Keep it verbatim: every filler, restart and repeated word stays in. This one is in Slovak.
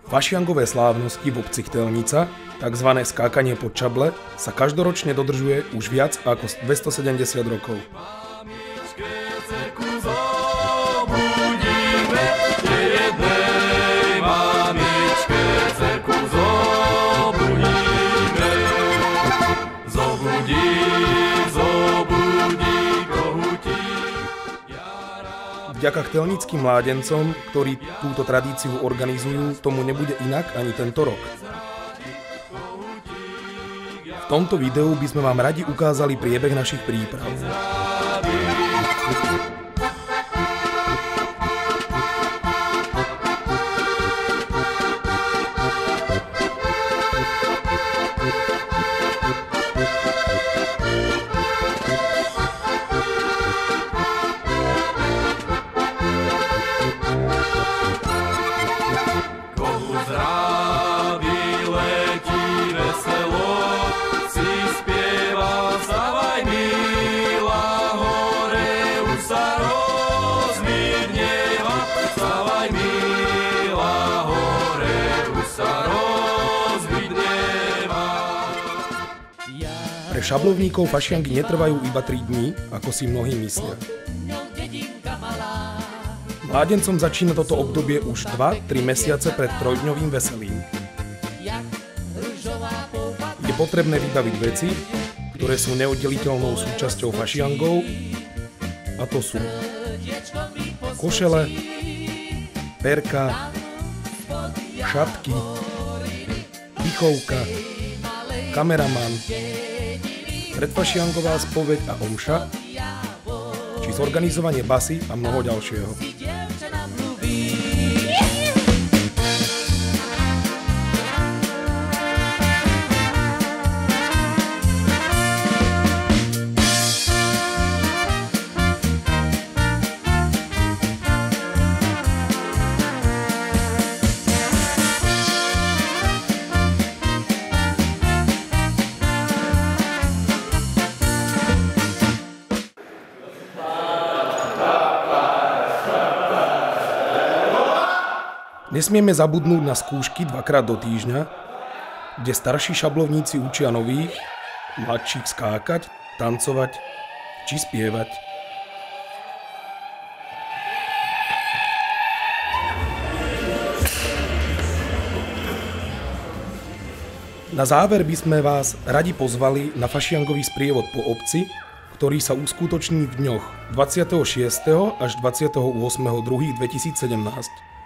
Fašiangové slávnosti v obci Chtelnica, takzvané skákanie pod čable, sa každoročne dodržuje už viac ako dvestosedemdesiat rokov. Vďaka chtelnickým mládencom, ktorí túto tradíciu organizujú, tomu nebude inak ani tento rok. V tomto videu by sme vám radi ukázali priebeh našich príprav. Pre šablovníkov fašiangy netrvajú iba tri dní, ako si mnohí myslia. Mládencom začína toto obdobie už dva tri mesiace pred trojdňovým veselím. Je potrebné vybaviť veci, ktoré sú neoddeliteľnou súčasťou fašiangov, a to sú košele, perka, šatky, pichovka, kameraman, predfašiangová spoveď a omša, či zorganizovanie basy a mnoho ďalšieho. Nesmieme zabudnúť na skúšky dvakrát do týždňa, kde starší šablovníci učia nových, mladších skákať, tancovať či spievať. Na záver by sme vás radi pozvali na fašiangový sprievod po obci, ktorý sa uskutoční v dňoch dvadsiateho šiesteho až dvadsiateho ôsmeho druhého dvetisícsedemnásť.